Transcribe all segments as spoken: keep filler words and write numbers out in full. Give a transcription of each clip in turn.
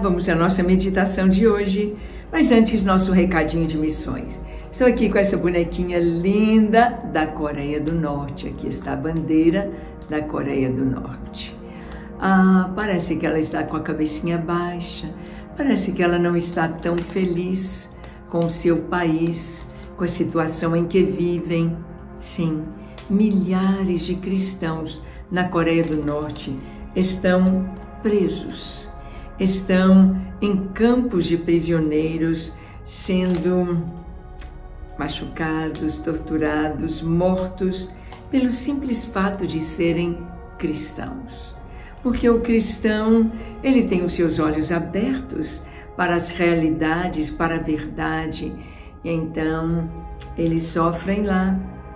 vamos à nossa meditação de hoje, mas antes nosso recadinho de missões. Estou aqui com essa bonequinha linda da Coreia do Norte. Aqui está a bandeira da Coreia do Norte. Ah, parece que ela está com a cabecinha baixa, parece que ela não está tão feliz com o seu país, com a situação em que vivem. Sim, milhares de cristãos na Coreia do Norte estão presos, estão em campos de prisioneiros, sendo machucados, torturados, mortos, pelo simples fato de serem cristãos. Porque o cristão, ele tem os seus olhos abertos para as realidades, para a verdade, e então eles sofrem lá,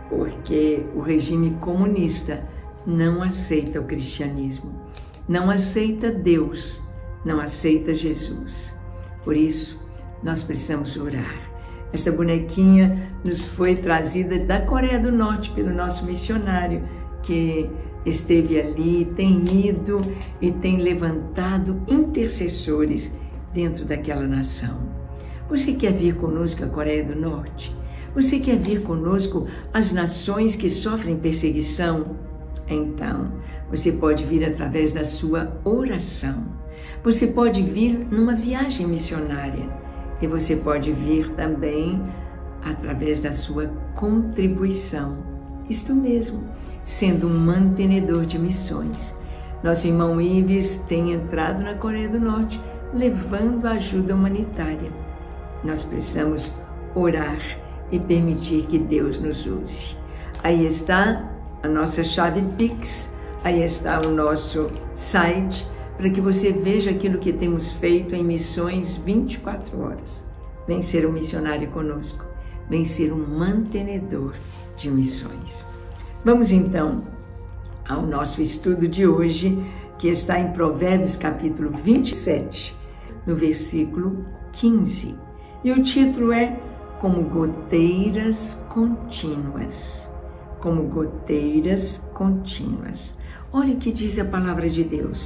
porque o regime comunista não aceita o cristianismo, não aceita Deus, não aceita Jesus. Por isso, nós precisamos orar. Esta bonequinha nos foi trazida da Coreia do Norte pelo nosso missionário, que esteve ali, tem ido e tem levantado intercessores dentro daquela nação. Você quer vir conosco à Coreia do Norte? Você quer vir conosco às nações que sofrem perseguição? Então, você pode vir através da sua oração. Você pode vir numa viagem missionária. E você pode vir também através da sua contribuição. Isto mesmo, sendo um mantenedor de missões. Nosso irmão Ives tem entrado na Coreia do Norte levando ajuda humanitária. Nós precisamos orar e permitir que Deus nos use. Aí está a nossa chave Pix, aí está o nosso site, para que você veja aquilo que temos feito em missões vinte e quatro horas. Vem ser um missionário conosco, vem ser um mantenedor de missões. Vamos então ao nosso estudo de hoje, que está em Provérbios capítulo vinte e sete, no versículo quinze. E o título é Como Goteiras Contínuas. Como goteiras contínuas. Olha o que diz a palavra de Deus.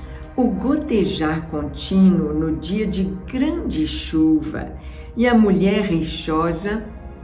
O gotejar contínuo no dia de grande chuva e a mulher rixosa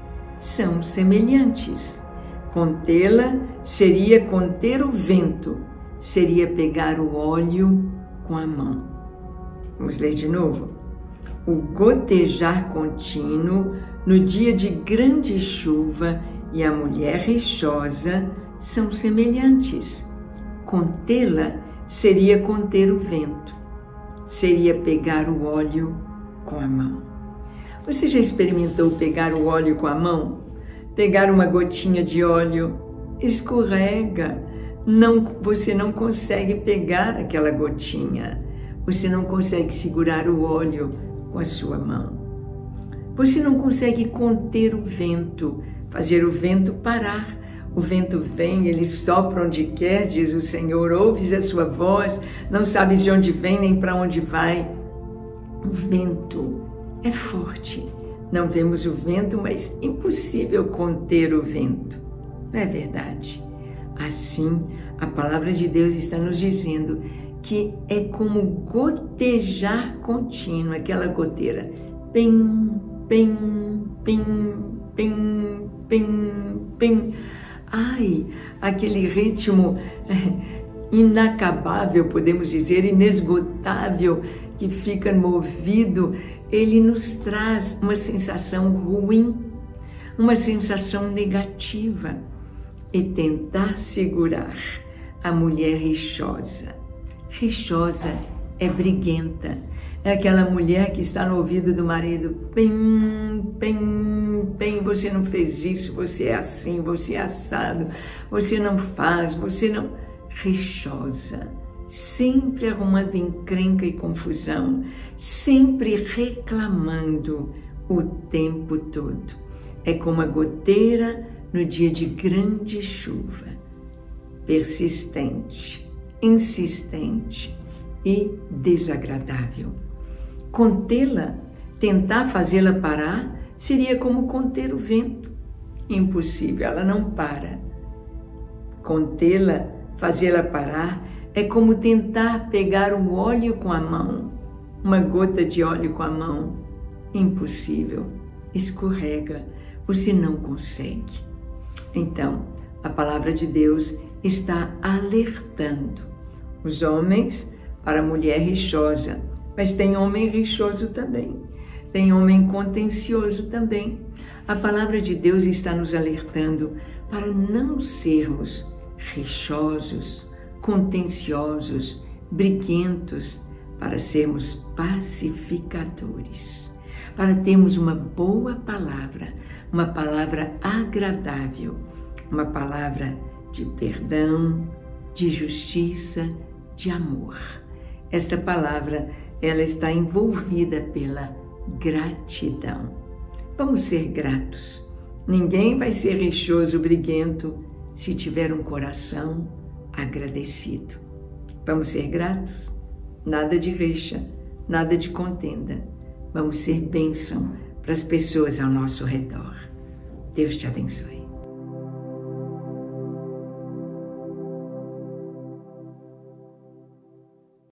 são semelhantes. Contê-la seria conter o vento, seria pegar o óleo com a mão. Vamos ler de novo. O gotejar contínuo no dia de grande chuva e a mulher rixosa são semelhantes. Contê-la seria conter o vento, seria pegar o óleo com a mão. Você já experimentou pegar o óleo com a mão? Pegar uma gotinha de óleo, escorrega, não, você não consegue pegar aquela gotinha, você não consegue segurar o óleo com a sua mão. Você não consegue conter o vento, fazer o vento parar. O vento vem, ele sopra onde quer, diz o Senhor, ouves a sua voz, não sabes de onde vem nem para onde vai. O vento é forte, não vemos o vento, mas impossível conter o vento. Não é verdade? Assim, a palavra de Deus está nos dizendo que é como gotejar contínuo, aquela goteira. Pim, pim, pim, pim, pim, pim. Ai, aquele ritmo inacabável, podemos dizer, inesgotável, que fica movido, ele nos traz uma sensação ruim, uma sensação negativa. E tentar segurar a mulher rixosa. Rixosa é briguenta, é aquela mulher que está no ouvido do marido, pim, pim, pim, você não fez isso, você é assim, você é assado, você não faz, você não... Rixosa, sempre arrumando encrenca e confusão, sempre reclamando o tempo todo. É como a goteira no dia de grande chuva, persistente, insistente e desagradável. Contê-la, tentar fazê-la parar, seria como conter o vento. Impossível, ela não para. Contê-la, fazê-la parar, é como tentar pegar o óleo com a mão. uma gota de óleo com a mão. Impossível. Escorrega, você não consegue. Então, a palavra de Deus está alertando os homens para a mulher rixosa, mas tem homem rixoso também, tem homem contencioso também. A palavra de Deus está nos alertando para não sermos rixosos, contenciosos, briguentos, para sermos pacificadores, para termos uma boa palavra, uma palavra agradável, uma palavra de perdão, de justiça, de amor. Esta palavra, ela está envolvida pela gratidão. Vamos ser gratos. Ninguém vai ser rixoso, briguento, se tiver um coração agradecido. Vamos ser gratos? Nada de rixa, nada de contenda. Vamos ser bênção para as pessoas ao nosso redor. Deus te abençoe.